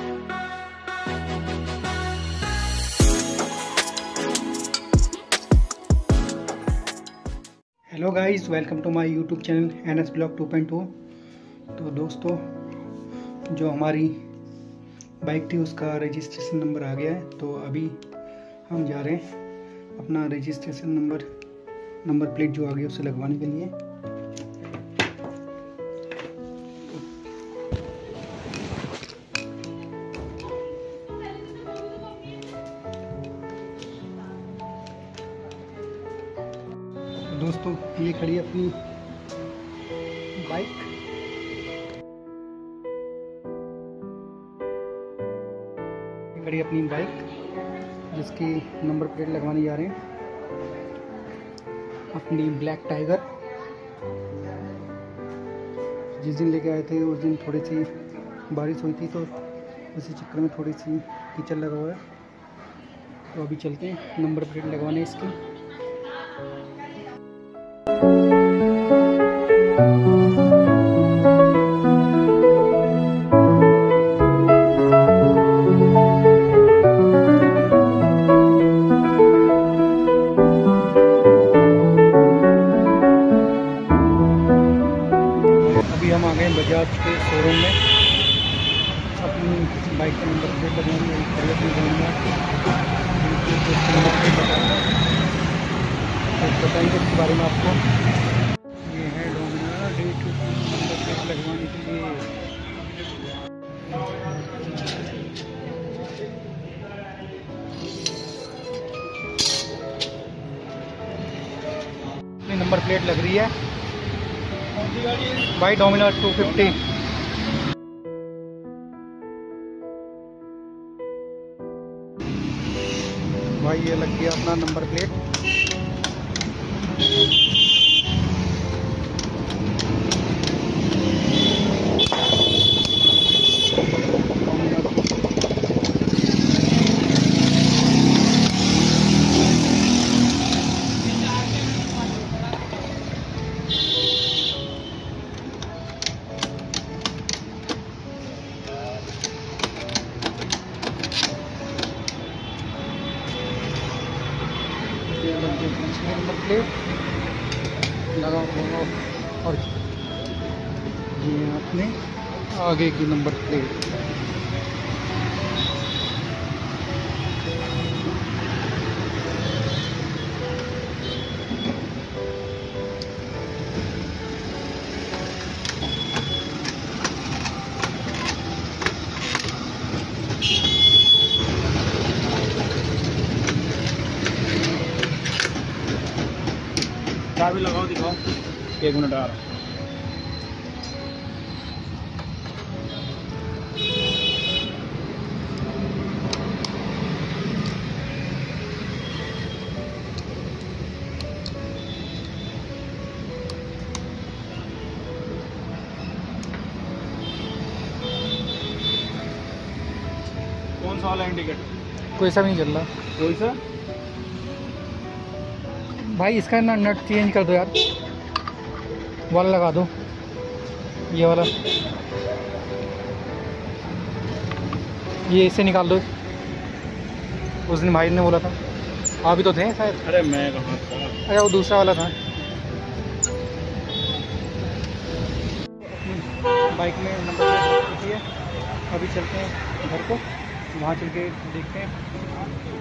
Hello guys, welcome to my YouTube channel NS blog 2.2। तो दोस्तों, जो हमारी बाइक थी उसका रजिस्ट्रेशन नंबर आ गया है। तो अभी हम जा रहे हैं अपना रजिस्ट्रेशन नंबर प्लेट जो आ गया उसे लगवाने के लिए। दोस्तों, ये खड़ी अपनी बाइक। ये खड़ी अपनी बाइक जिसकी नंबर प्लेट लगवाने जा रहे हैं। अपनी ब्लैक टाइगर। जिस दिन लेके आए थे उस दिन थोड़ी सी बारिश हुई थी, तो उसी चक्कर में थोड़ी सी कीचड़ लगा हुआ है। तो अभी चलते हैं नंबर प्लेट लगवाने इसकी। हम आ गए बजाज के शोरूम में अपनी बाइक का नंबर प्लेट लगवाने। बताएंगे इसके बारे में आपको। ये है डोमिनार D2 नंबर प्लेट लगवाने के लिए। नंबर प्लेट लग रही है भाई, डोमिनार 250। भाई ये लग गया अपना नंबर प्लेट। नंबर प्लेट लगा हुआ और ये अपने आगे की नंबर प्लेट। चाबी लगाओ, दिखाओ। 1 मिनट आ रहा। कौन सा वाला इंडिकेटर? कोई सा भी नहीं चल रहा। कोई सा भाई इसका ना नट चेंज कर दो यार, वाला लगा दो, ये वाला, ये इसे निकाल दो। उस दिन भाई ने बोला था, आप भी तो थे शायद। अरे मैं कहाँ था? अरे वो दूसरा वाला था। बाइक में नंबर प्लेट है। अभी चलते हैं घर को, वहाँ चल के देखते हैं।